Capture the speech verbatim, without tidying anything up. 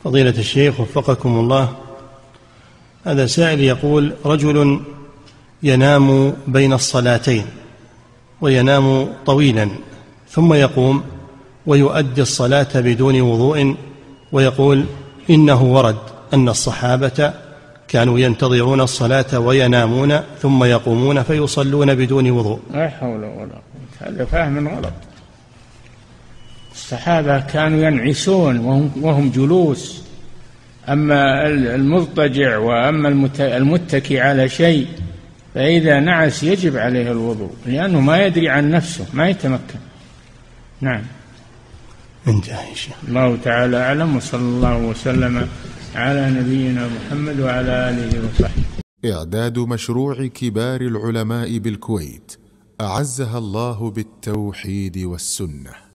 فضيلة الشيخ وفقكم الله، هذا سائل يقول: رجل ينام بين الصلاتين وينام طويلا ثم يقوم ويؤدي الصلاة بدون وضوء، ويقول إنه ورد أن الصحابة كانوا ينتظرون الصلاة وينامون ثم يقومون فيصلون بدون وضوء. لا حول ولا قوة، هذا فهم غلط. الصحابة كانوا ينعسون وهم, وهم جلوس، أما المضطجع وأما المتكي على شيء فإذا نعس يجب عليه الوضوء، لأنه ما يدري عن نفسه، ما يتمكن. نعم. انتهى. الله تعالى أعلم، وصلى الله وسلم على نبينا محمد وعلى آله وصحبه. إعداد مشروع كبار العلماء بالكويت أعزها الله بالتوحيد والسنة.